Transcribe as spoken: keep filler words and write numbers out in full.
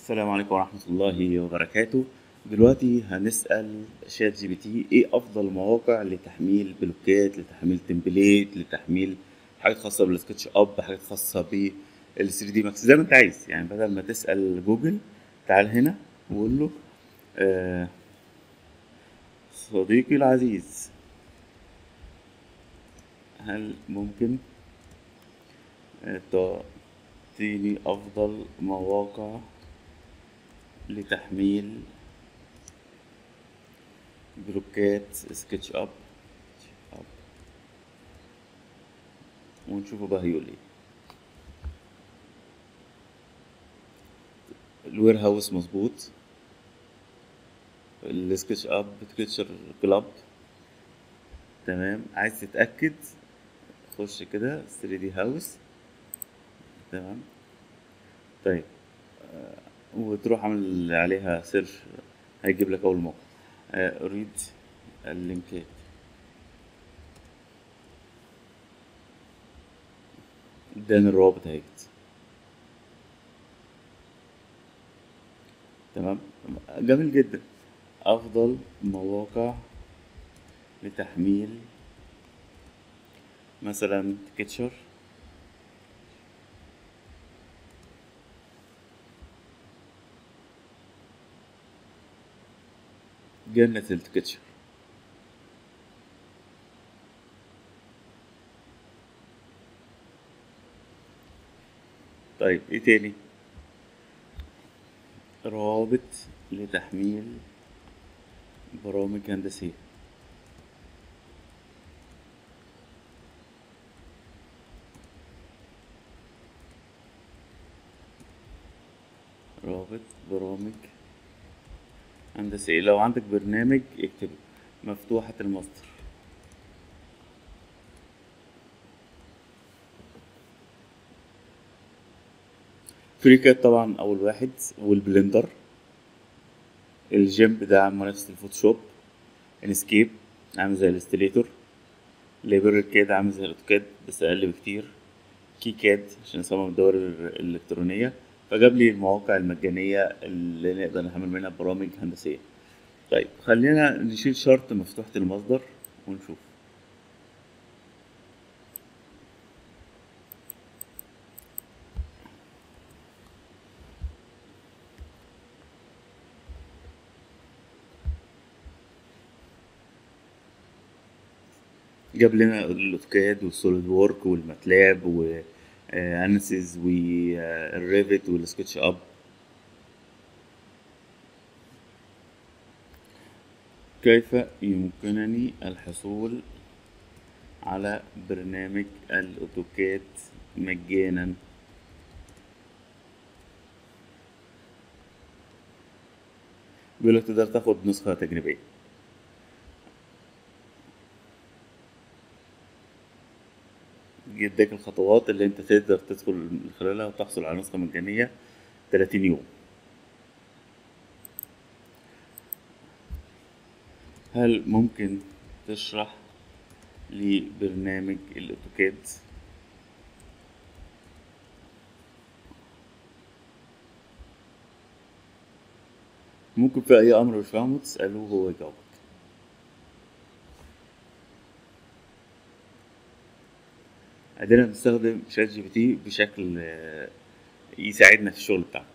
السلام عليكم ورحمة الله وبركاته. دلوقتي هنسأل شات جي بي تي ايه أفضل مواقع لتحميل بلوكات، لتحميل تمبليت، لتحميل حاجات خاصة بالسكتش أب، حاجات خاصة بال ثري دي ماكس، زي ما أنت عايز. يعني بدل ما تسأل جوجل، تعال هنا وقول له آه صديقي العزيز، هل ممكن آه، تعطيني أفضل مواقع لتحميل بلوكات سكتش أب أب ونشوفه بقى هيقول ايه. الوير هاوس مظبوط، السكتش اب سكتشر كلاب تمام. عايز تتأكد خش كده ثري دي هاوس تمام. طيب وتروح عامل عليها سيرش، هيجيب لك اول موقع. آه، اريد اللينكات، اداني الروابط اهيت تمام. جميل جدا. افضل مواقع لتحميل مثلا سكتشر، جنة السكتشر. طيب ايه تاني؟ روابط لتحميل برامج هندسية، رابط برامج هندسية. لو عندك برنامج اكتبه مفتوحة المصدر. فريكات طبعا أول واحد، والبلندر. الجيم ده منافس الفوتوشوب. انسكيب عامل زي الاستليتور. ليبر كاد عامل زي الاوتوكاد بس أقل بكتير. كي كاد عشان يصمم الدوائر الإلكترونية. فجاب لي المواقع المجانية اللي نقدر نحمل منها برامج هندسية. طيب خلينا نشيل شرط مفتوحة المصدر ونشوف. جاب لنا الاوتوكاد والسوليد وورك والماتلاب وانسيز والريفت والسكتش اب. كيف يمكنني الحصول على برنامج الاوتوكاد مجانا؟ بيقول لك تقدر تاخد نسخة تجريبية. يديك الخطوات اللي انت تقدر تدخل من خلالها وتحصل على نسخة مجانية تلاتين يوم. هل ممكن تشرح لي برنامج الاوتوكاد؟ ممكن في اي امر مش فاهمه تسأله وهو يجاوبك. قدرنا نستخدم شات جي بي تي بشكل آه، يساعدنا في الشغل بتاعنا.